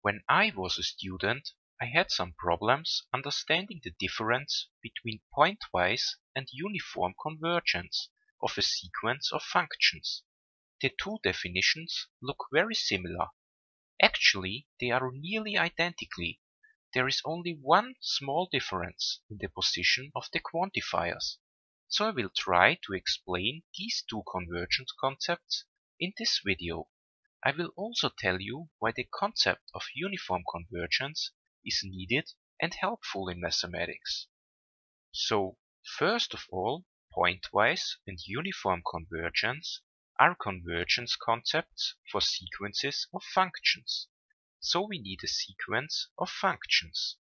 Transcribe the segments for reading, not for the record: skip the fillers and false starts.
When I was a student, I had some problems understanding the difference between pointwise and uniform convergence of a sequence of functions. The two definitions look very similar. Actually, they are nearly identical. There is only one small difference in the position of the quantifiers. So I will try to explain these two convergence concepts in this video. I will also tell you why the concept of uniform convergence is needed and helpful in mathematics. So, first of all, pointwise and uniform convergence are convergence concepts for sequences of functions. So we need a sequence of functions.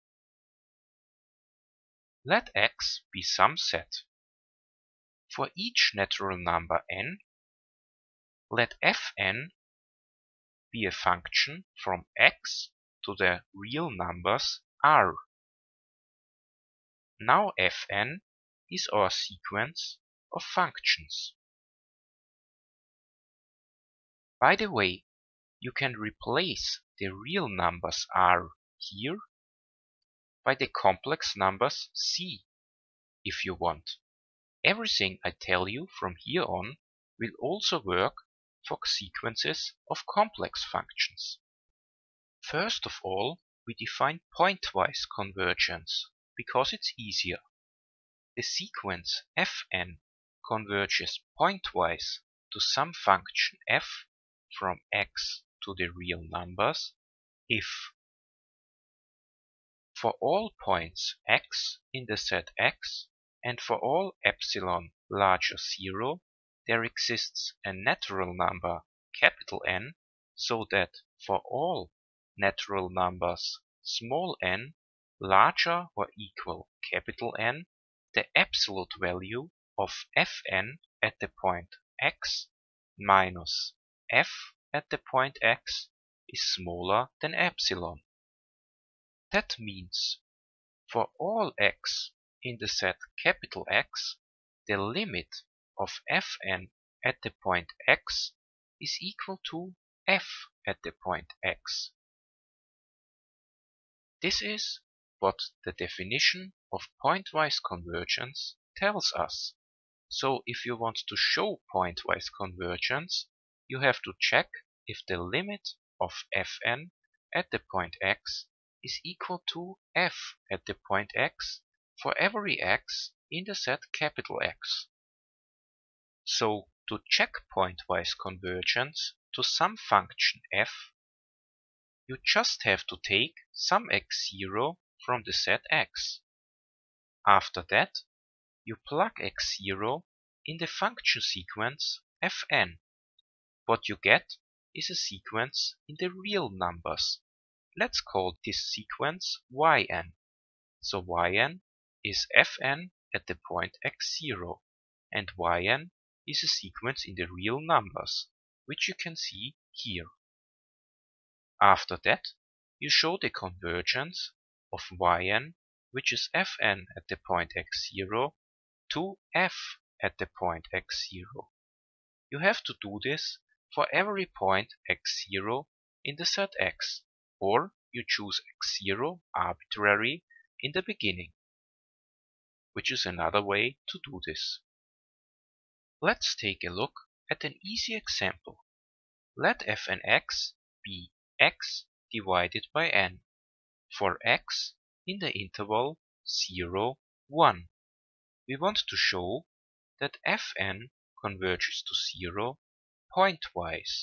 Let x be some set. For each natural number n, let fn be a function from x to the real numbers r. Now fn is our sequence of functions. By the way, you can replace the real numbers r here by the complex numbers c if you want. Everything I tell you from here on will also work for sequences of complex functions. First of all, we define pointwise convergence because it's easier. The sequence fn converges pointwise to some function f from x to the real numbers if for all points x in the set x and for all epsilon larger 0 there exists a natural number N, so that for all natural numbers small n larger or equal N, the absolute value of fn at the point x minus f at the point x is smaller than epsilon. That means for all x in the set X, the limit of fn at the point x is equal to f at the point x. This is what the definition of pointwise convergence tells us. So if you want to show pointwise convergence, you have to check if the limit of fn at the point x is equal to f at the point x for every x in the set X. So to check pointwise convergence to some function f, you just have to take some x0 from the set x. After that, you plug x0 in the function sequence fn. What you get is a sequence in the real numbers. Let's call this sequence yn. So yn is fn at the point x0, and yn is a sequence in the real numbers, which you can see here. After that, you show the convergence of yn, which is fn at the point x0, to f at the point x0. You have to do this for every point x0 in the set x, or you choose x0 arbitrary in the beginning, which is another way to do this. Let's take a look at an easy example. Let fnx be x divided by n for x in the interval 0, 1. We want to show that fn converges to 0 pointwise.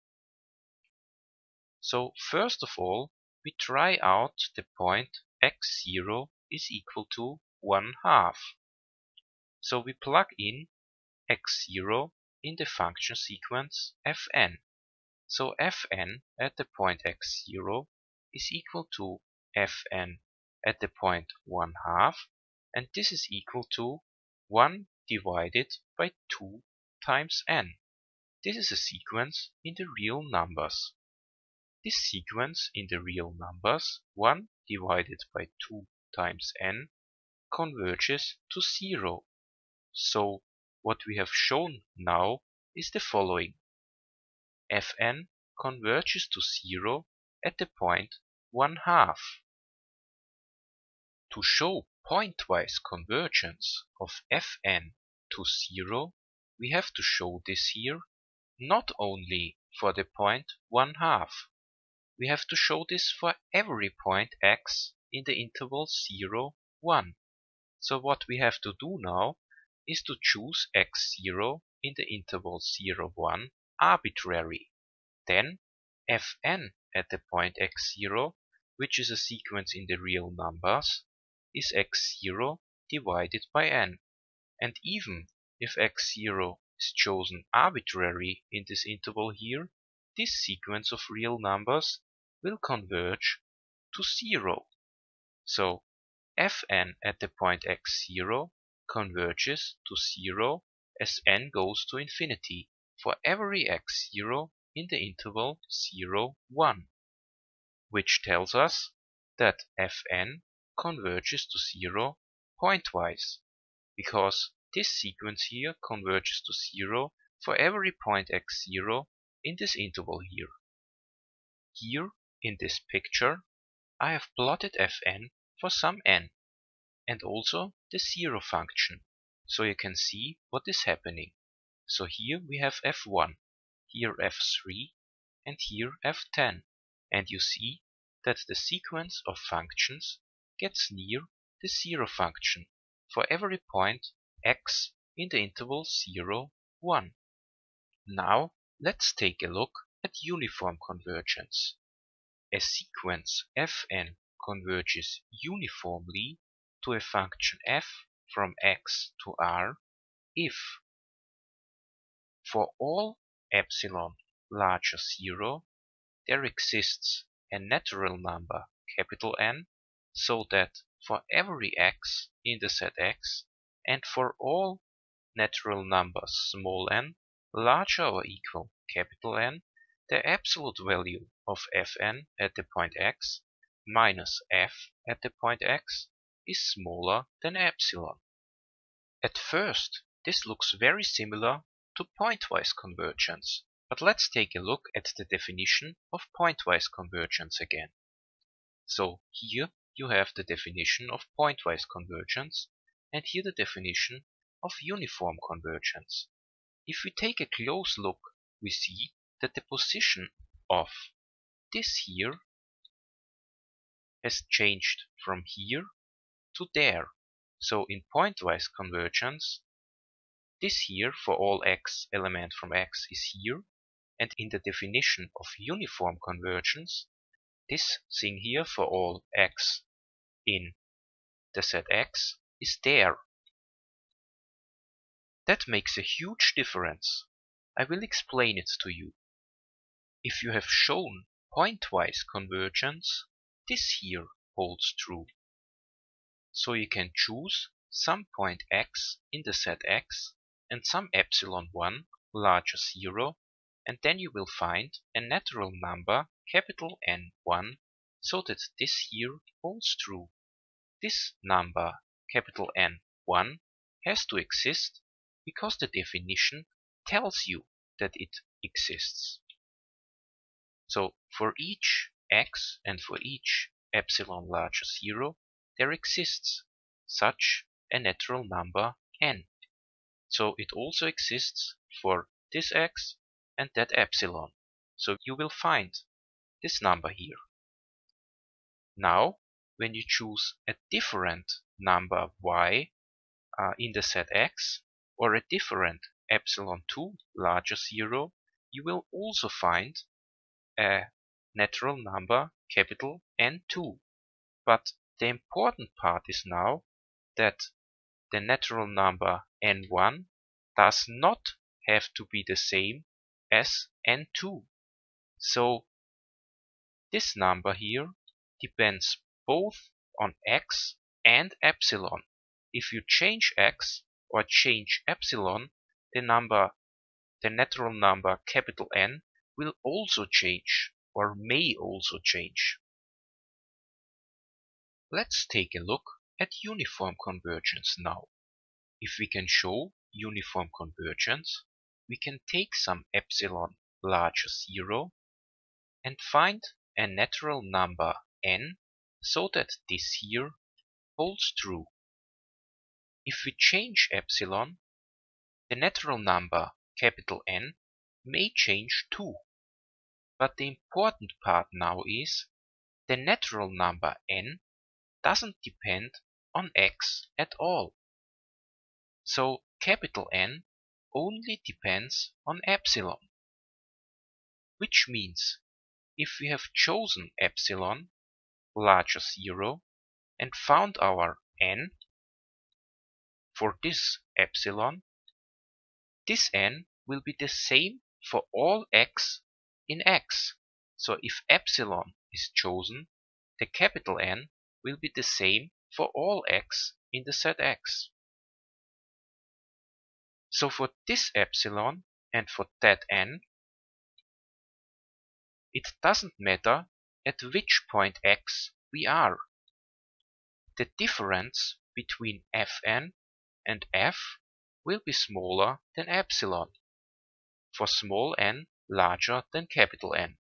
So first of all, we try out the point x0 is equal to 1/2. So we plug in x0 in the function sequence fn. So fn at the point x0 is equal to fn at the point 1/2, and this is equal to 1 divided by 2 times n. This is a sequence in the real numbers. This sequence in the real numbers 1 divided by 2 times n converges to 0. So what we have shown now is the following. Fn converges to 0 at the point 1/2. To show pointwise convergence of Fn to 0, we have to show this here not only for the point 1/2. We have to show this for every point x in the interval 0, 1. So what we have to do now is to choose x0 in the interval 0, 1 arbitrary. Then Fn at the point x0, which is a sequence in the real numbers, is x0 divided by n. And even if x0 is chosen arbitrary in this interval here, this sequence of real numbers will converge to 0. So Fn at the point x0 converges to 0 as n goes to infinity for every x0 in the interval 0, 1, which tells us that Fn converges to 0 pointwise, because this sequence here converges to 0 for every point x0 in this interval here. Here in this picture I have plotted Fn for some n, and also the 0 function, so you can see what is happening. So here we have f1, here f3, and here f10, and you see that the sequence of functions gets near the 0 function for every point x in the interval 0, 1. Now let's take a look at uniform convergence. A sequence Fn converges uniformly to a function f from x to R if for all epsilon larger 0 there exists a natural number N, so that for every x in the set x and for all natural numbers small n larger or equal N, the absolute value of Fn at the point x minus f at the point x is smaller than epsilon. At first, this looks very similar to pointwise convergence, but let's take a look at the definition of pointwise convergence again. So here you have the definition of pointwise convergence, and here the definition of uniform convergence. If we take a close look, we see that the position of this here has changed from here to there. So in pointwise convergence, this here for all x element from x is here, and in the definition of uniform convergence, this thing here for all x in the set x is there. That makes a huge difference. I will explain it to you. If you have shown pointwise convergence, this here holds true. So you can choose some point x in the set x and some epsilon 1 larger 0, and then you will find a natural number N1, so that this here holds true. This number N1 has to exist because the definition tells you that it exists. So for each x and for each epsilon larger 0, there exists such a natural number n. So it also exists for this x and that epsilon. So you will find this number here. Now, when you choose a different number y in the set x, or a different epsilon 2 larger 0, you will also find a natural number N2. But the important part is now that the natural number N1 does not have to be the same as N2. So this number here depends both on x and epsilon. If you change x or change epsilon, the natural number N will also change, or may also change. Let's take a look at uniform convergence now. If we can show uniform convergence, we can take some epsilon larger 0 and find a natural number n so that this here holds true. If we change epsilon, the natural number N may change too. But the important part now is the natural number n doesn't depend on x at all. So N only depends on epsilon. Which means if we have chosen epsilon larger 0 and found our n for this epsilon, this n will be the same for all x in x. So if epsilon is chosen, the N will be the same for all x in the set x. So for this epsilon and for that n, it doesn't matter at which point x we are. The difference between Fn and f will be smaller than epsilon, for small n larger than N.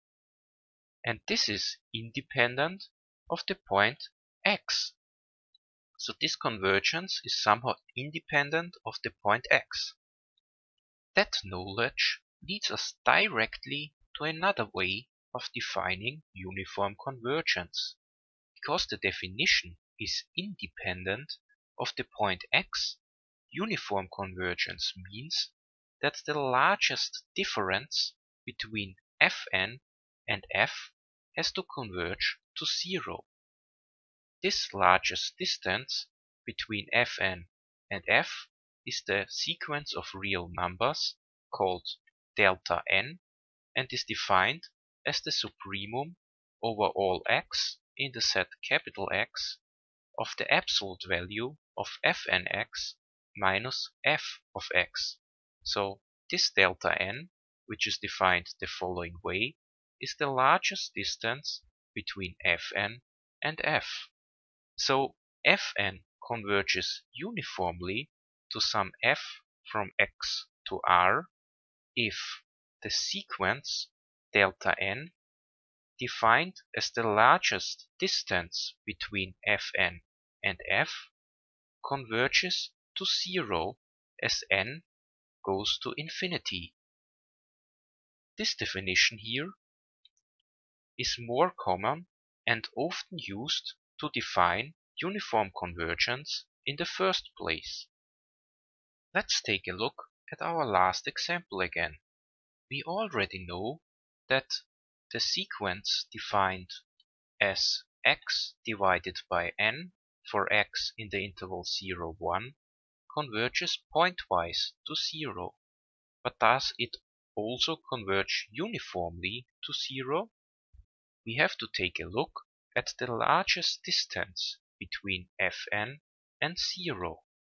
And this is independent of the point x. So this convergence is somehow independent of the point x. That knowledge leads us directly to another way of defining uniform convergence. Because the definition is independent of the point x, uniform convergence means that the largest difference between Fn and f has to converge to 0. This largest distance between Fn and f is the sequence of real numbers called delta n and is defined as the supremum over all x in the set X of the absolute value of Fnx minus f of x. So this delta n, which is defined the following way, is the largest distance between Fn and f. So Fn converges uniformly to some f from x to r if the sequence delta n, defined as the largest distance between Fn and f, converges to 0 as n goes to infinity. This definition here is more common and often used to define uniform convergence in the first place. Let's take a look at our last example again. We already know that the sequence defined as x divided by n for x in the interval 0, 1 converges pointwise to 0. But does it also converge uniformly to 0? We have to take a look at the largest distance between Fn and 0.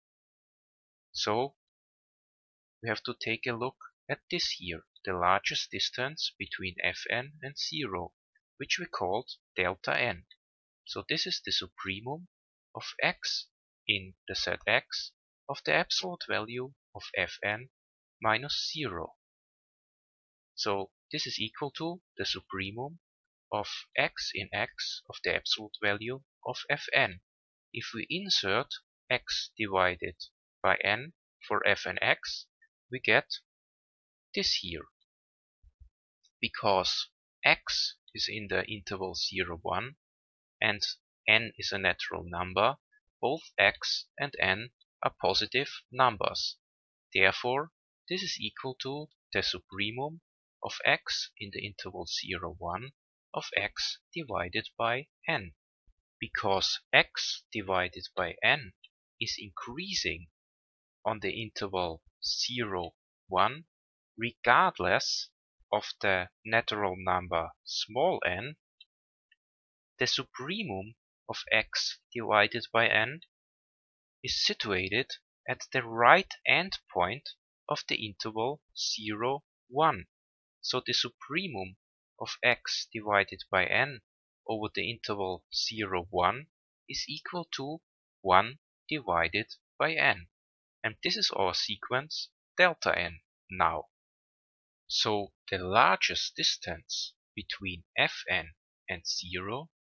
So we have to take a look at this here, the largest distance between Fn and 0, which we called delta n. So this is the supremum of x in the set x of the absolute value of Fn minus 0. So this is equal to the supremum of x in x of the absolute value of Fn. If we insert x divided by n for Fnx, we get this here. Because x is in the interval 0, 1 and n is a natural number, both x and n are positive numbers. Therefore, this is equal to the supremum of x in the interval 0, 1 of x divided by n. Because x divided by n is increasing on the interval 0, 1, regardless of the natural number small n, the supremum of x divided by n is situated at the right endpoint of the interval 0, 1. So the supremum of x divided by n over the interval 0, 1 is equal to 1 divided by n. And this is our sequence delta n now. So the largest distance between Fn and 0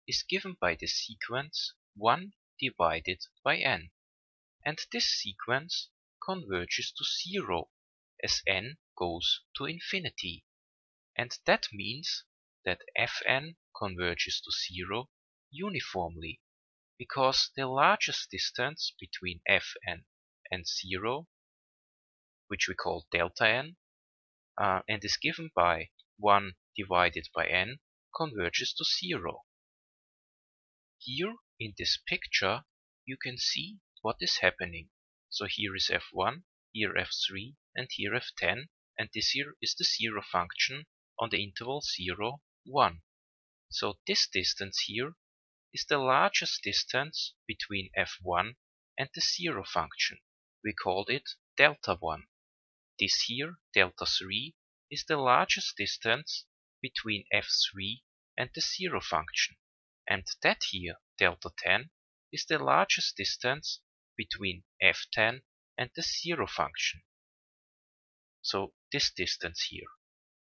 is given by the sequence 1 divided by n, and this sequence converges to 0 as n goes to infinity. And that means that Fn converges to 0 uniformly, because the largest distance between Fn and 0, which we call delta n, and is given by 1 divided by n, converges to 0. Here in this picture you can see what is happening. So here is f1, here f3, and here f10, and this here is the 0 function on the interval 0, 1. So this distance here is the largest distance between f1 and the 0 function. We called it delta 1. This here, delta 3, is the largest distance between f3 and the 0 function. And that here, delta 10, is the largest distance between f10 and the 0 function. So this distance here.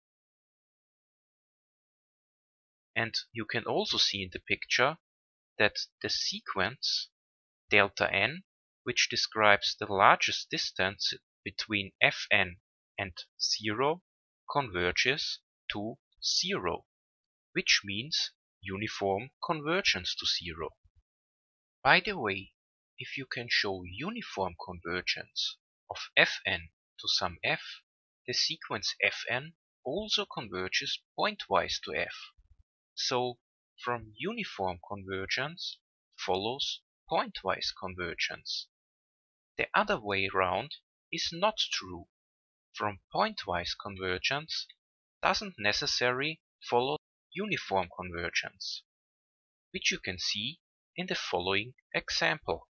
And you can also see in the picture that the sequence delta n, which describes the largest distance between Fn and 0, converges to 0, which means uniform convergence to 0. By the way, if you can show uniform convergence of Fn to some f, the sequence Fn also converges pointwise to f. So from uniform convergence follows pointwise convergence. The other way round is not true. From pointwise convergence doesn't necessarily follow uniform convergence, which you can see in the following example.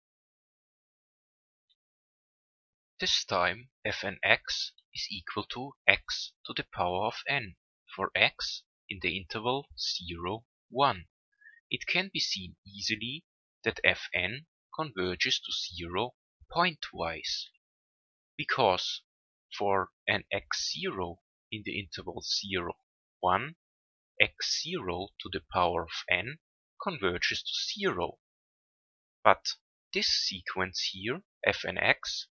This time Fnx is equal to x to the power of n for x in the interval 0, 1. It can be seen easily that Fn converges to 0 pointwise, because for an x0 in the interval 0, 1, x0 to the power of n converges to 0. But this sequence here, Fnx,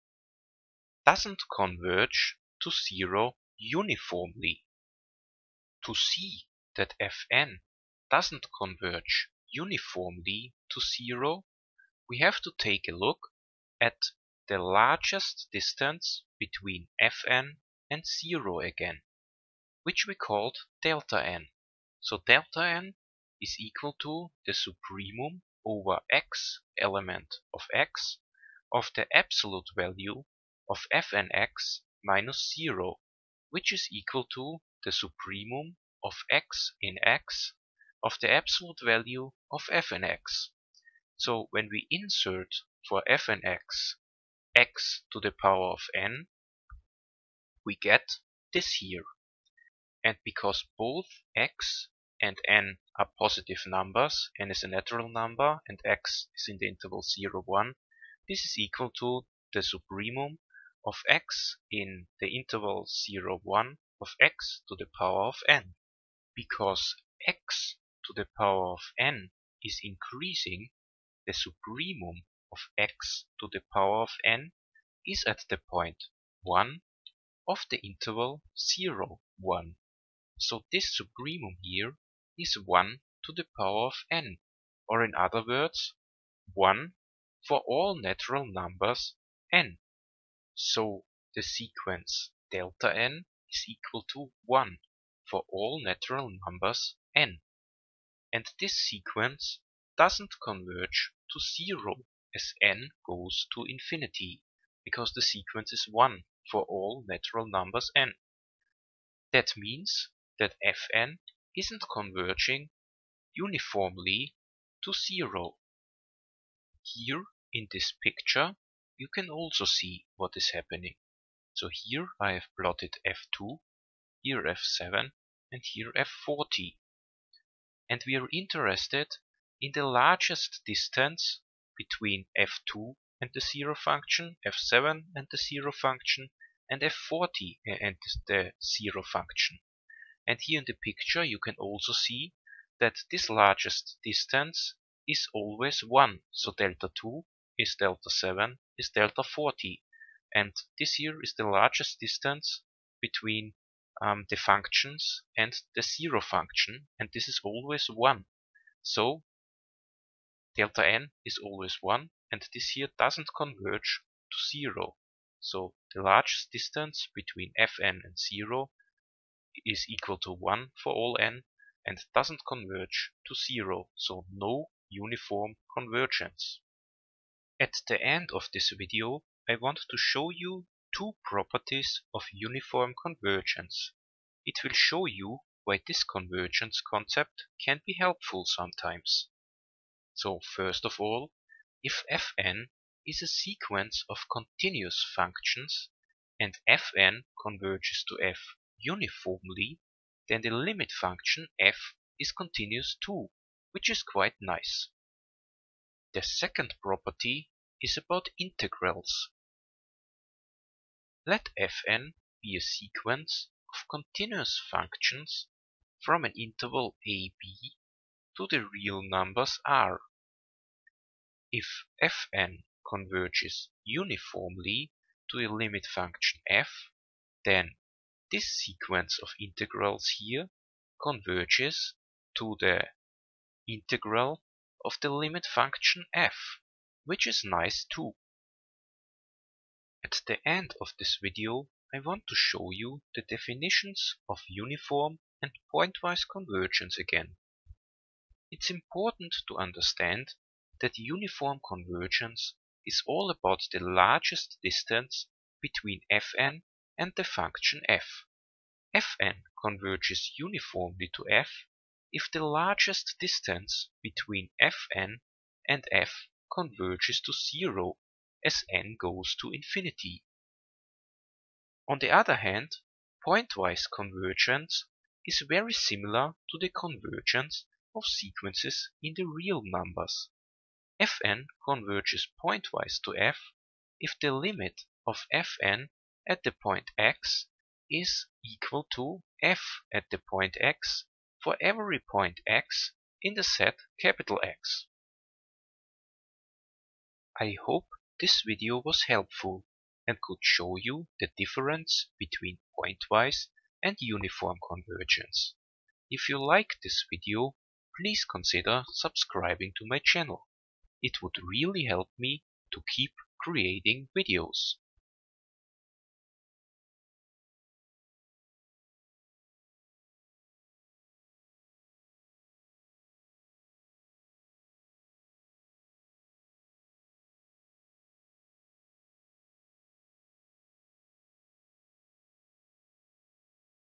doesn't converge to 0 uniformly. To see that Fn doesn't converge uniformly to 0, we have to take a look at the largest distance between Fn and 0 again, which we called delta n. So delta n is equal to the supremum over x element of x of the absolute value of Fnx minus 0, which is equal to the supremum of x in x of the absolute value of Fnx. So when we insert for Fnx x to the power of n, we get this here. And because both x and n are positive numbers, n is a natural number and x is in the interval 0, 1, this is equal to the supremum of x in the interval 0, 1 of x to the power of n. Because x to the power of n is increasing, the supremum of x to the power of n is at the point 1 of the interval 0, 1. So this supremum here is 1 to the power of n, or in other words, 1 for all natural numbers n. So the sequence delta n is equal to 1 for all natural numbers n. And this sequence doesn't converge to 0 as n goes to infinity, because the sequence is 1 for all natural numbers n. That means that Fn isn't converging uniformly to 0. Here in this picture you can also see what is happening. So here I have plotted f2, here f7, and here f40. And we are interested in the largest distance between f2 and the 0 function, f7 and the 0 function, and f40 and the 0 function. And here in the picture you can also see that this largest distance is always 1. So delta 2 is delta 7 is delta 40. And this here is the largest distance between the functions and the zero function, and this is always 1. So delta n is always 1, and this here doesn't converge to 0. So the largest distance between fn and 0 is equal to 1 for all n and doesn't converge to 0, so no uniform convergence. At the end of this video, I want to show you two properties of uniform convergence. It will show you why this convergence concept can be helpful sometimes. So first of all, if fn is a sequence of continuous functions and fn converges to f uniformly, then the limit function f is continuous too, which is quite nice. The second property is about integrals. Let fn be a sequence of continuous functions from an interval a b to the real numbers r. If fn converges uniformly to a limit function f, then this sequence of integrals here converges to the integral of the limit function f, which is nice too. At the end of this video, I want to show you the definitions of uniform and pointwise convergence again. It's important to understand that uniform convergence is all about the largest distance between fn and the function f. Fn converges uniformly to f if the largest distance between fn and f converges to 0 as n goes to infinity. On the other hand, pointwise convergence is very similar to the convergence of sequences in the real numbers. Fn converges pointwise to f if the limit of fn at the point x is equal to f at the point x for every point x in the set X. I hope this video was helpful and could show you the difference between pointwise and uniform convergence. If you like this video, please consider subscribing to my channel. It would really help me to keep creating videos.